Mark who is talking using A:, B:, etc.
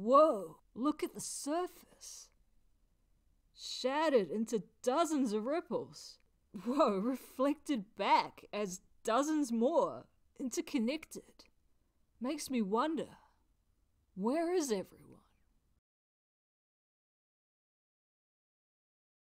A: Whoa, look at the surface. Shattered into dozens of ripples. Whoa, reflected back as dozens more, interconnected. Makes me wonder, where is everyone?